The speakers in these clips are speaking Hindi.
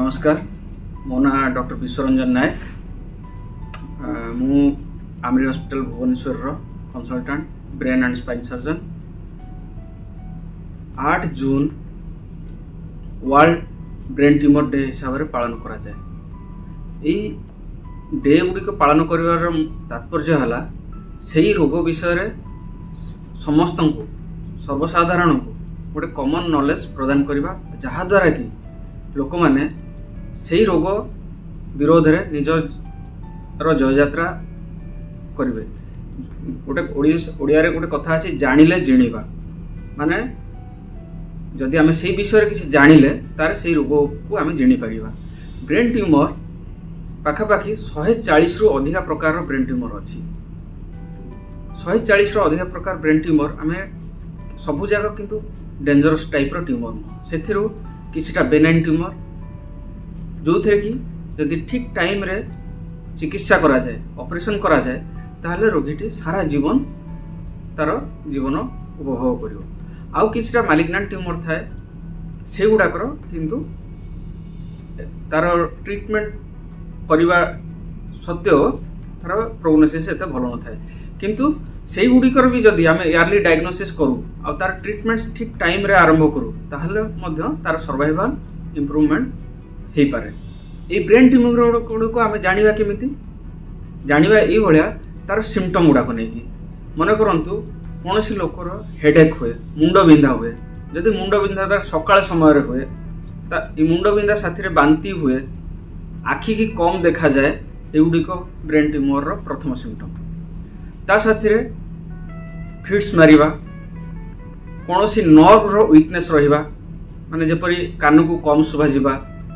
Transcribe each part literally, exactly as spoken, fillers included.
नमस्कार, मो ना डॉक्टर विश्वरंजन नायक। मु AMRI hospital Bhubaneswar consultant brain and spine surgeon. आठ जून वर्ल्ड ब्रेन ट्यूमर डे हिसाब से पालन करा जाए। यही डे गुड़िक पालन कर तात्पर्य है से रोग विषय समस्त को सर्वसाधारण को गोटे कॉमन नॉलेज प्रदान करवा, जहाद्वारा कि लोक मैंने से रोग विरोध में निजर जययात्रा करेंगे। गोटे ओडिया रे गोटे कथा अच्छी जानिले जिणीबा, माने जदि आम से विषय किसी जानिले तार से रोग को आम जिणी पारिबा। ब्रेन ट्यूमर पाखापाखि शहे चालीस रु अधिका प्रकार ब्रेन ट्यूमर अच्छी। शहे चालीस रु अधिका प्रकार ब्रेन ट्यूमर आम सबु जगह किंतु डेंजरस टाइप रो ट्यूमर नुह। से किसिटा बेनाइन ट्यूमर जो थे कि यदि ठीक टाइम रे चिकित्सा करा जाए, ऑपरेशन करा जाए, ताहले रोगीटी सारा जीवन तार जीवन उपभोग करिवो। आउ किसिटा मालिग्नेंट ट्यूमर थाए से गुडाकर किंतु तार ट्रीटमेंट करवा सत्त्वेও तार प्रोग्नोसिस एते भलो न थाए। किंतु से गुडिकर भी जदि आम इयरली डायग्नोसिस करूँ आ तार ट्रीटमेंट ठीक टाइम रे आरंभ करूँ, ताहले मध्य तार सर्वाइवल इम्प्रूवमेंट हो पारे। ये ब्रेन ट्यूमर गुड़क आम जाना केमिति जाना ये भाया तार सिम्पटम गुड़ाक नहीं मन करतु कौन सी लोकर हेडेक हुए, मुंड बिंधा हुए। जदि मुंड बिंधा तार सकाळ समय हुए, मुंड बिंधा साथी बांती हुए, आखि की कम देखा जाए, एगुड़िक ब्रेन ट्यूमर प्रथम सिम्पटम। ता साथी फिट्स मारिबा, कौन सी नर्व रो वीकनेस रहिबा, माने जेपरि कान को कम शुभा जिबा,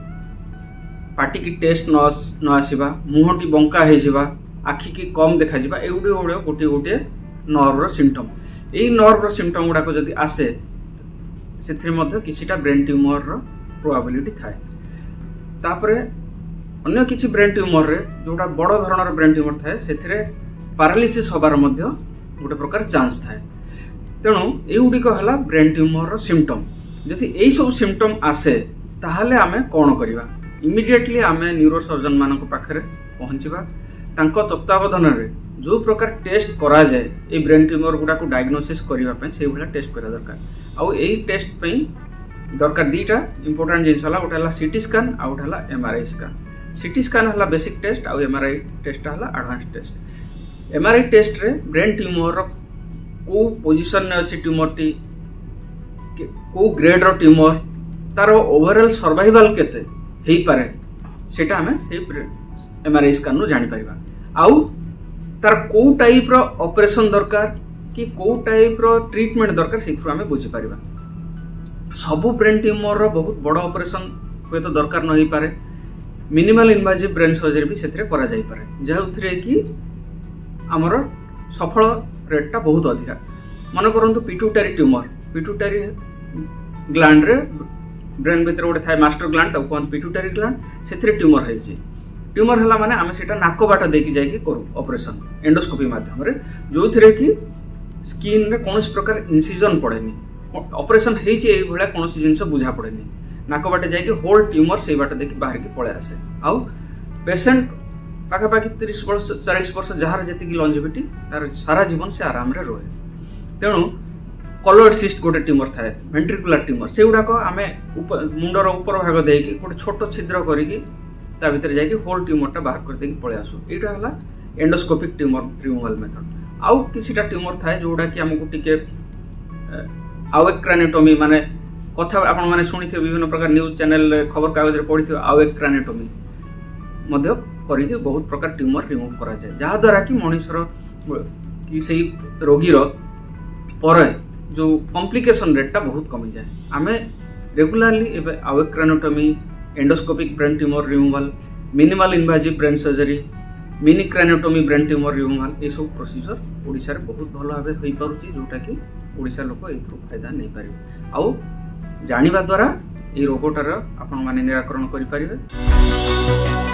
पार्टी की टेस्ट न आसवा, मुहटी बंका हो, आखि की कम देखा जावा, एगुड़ी गुड़ गोटे गोटे नर्व सिम्पटम। यही नर्व सिम्पटम गुड़ाक जदि आसे से किछिटा ब्रेन ट्यूमर प्रोबेबिलिटी थाए। तापरे अन्य किछि ब्रेन ट्यूमर रे जोटा बड़ धरणर ब्रेन ट्यूमर थाए से पैरालिसिस होबार मध्य गोटे प्रकार चांस थाए। तेणु एगुड़िक है ब्रेन ट्यूमर सिम्पटम। जदि यही सब सिम्पटम आसे ताहले आमे कौन करिबा? इमिडिएटली आम न्यूरोसर्जन मान पाखे पहुँचवा, तत्वावधान में जो प्रकार टेस्ट करा जाए ये ब्रेन ट्यूमर गुड़ा को डायग्नोसिस करने से भाया टेस्ट करा दरकार। आउ यही टेस्ट पे दरकार दीटा इंपोर्टेंट जिनस है, गोटे है सीटी स्कान आ गोटे है एमआरआई स्कान। सीटी स्कान है बेसिक टेस्ट, आउ एमआरआई टेस्ट है एडवांस टेस्ट। एमआरआई टेस्ट रे ब्रेन ट्यूमर को पोजिशन में अच्छी ट्यूमर टी को ग्रेड रो ट्यूमर, तार ओवरऑल सर्वाइवल केते हेई पारे सेटा हमें से एमआरआई स्कान नु जानि परिबा। आउ तार को टाइप रो ऑपरेशन दरकार कि को टाइप रो ट्रीटमेंट दरकार से थ्रू हमें बुझी परिबा। सबु ब्रेन ट्यूमर रो बहुत बड़ ऑपरेशन हुए तो दरकार न ही पारे। मिनिमल इन्वाजिव ब्रेन सर्जरी भी सेथरे करा जाई पारे, जहाउथरे कि हमर सफल रेटटा बहुत अधिका। मन करंतु पिट्यूटरी ट्यूमर, पिट्यूटरी ग्लैंड रे ब्रेन भीतर गोटे थाए मास्टर ग्लैंड, ताको कहते पिट्यूटरी ग्लैंड, से ट्यूमर है। ट्यूमर है माने आम से नाक बाट देकी जाइए करूँ ऑपरेशन एंडोस्कोपी माध्यम रे, जो थे कि स्किन रे कौन प्रकार इंसिजन पड़ेनी, ऑपरेशन होगा कौन जिन बुझा पड़ेनी, नाक बाटे जाइए होल ट्यूमर से बाट देखी बाहर की पड़े आसे। आउ पेसेंट पाखापाखि तीस वर्ष चालीस वर्ष जार जी लंजिविटी तार सारा जीवन से आराम रे रहे। तेणु कॉलर सिस्ट गोटे ट्यूमर थाए, वेंट्रिकुलर ट्यूमर, से गुड़ाक आम मुंडर ऊपर भाग देकी गोटे छोट छिद्र करिकी ता भीतर जाइए होल ट्यूमरटा बाहर कर देकी पळे आसु। एटा हला एंडोस्कोपिक ट्यूमर रिमूवल मेथड। आउ किसिटा ट्यूमर थाए जोडा कि हमकु टिके आवेक क्रानियोटोमी, माने कथा आपण माने सुनिथे विभिन्न प्रकार न्यूज चैनल खबर कागज रे पढिथे आवेक क्रानियोटोमी मध्य करिके बहुत प्रकार ट्यूमर रिमूव करा जाय, जहा द्वारा कि मनुष्यर कि सेही रोगीर पर जो कॉम्प्लिकेशन रेटा बहुत कमी जाए। आम रेगुलारली एबे आवेक craniotomy, endoscopic brain tumour removal, minimal invasive brain surgery, mini craniotomy brain tumour removal, ये सब प्रोसीजर ओडिशा रे बहुत भल भाव हो पारुछि, जोटा कि ओडिशा लोक एथु फायदा नहीं पारिबे। आउ जानिबा द्वारा ये रोगटार आपण माने निराकरण करि पारिबे।